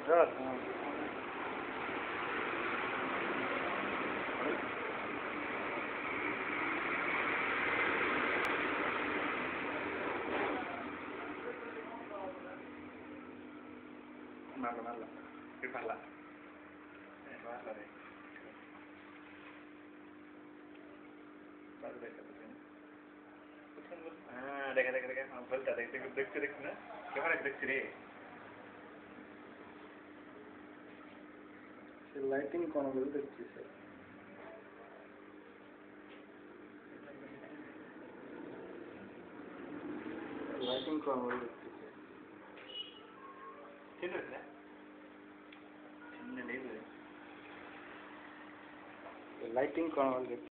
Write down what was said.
Good. Marla. ¿Qué parla? Parla de. Deja. Falta, deख ना camera देख रे लाइटिंग कोणগুলো দেখতেছে लाइटिंग कोणগুলো দেখতেছে चिन्ह है चिन्ह नहीं है लाइटिंग कोणগুলো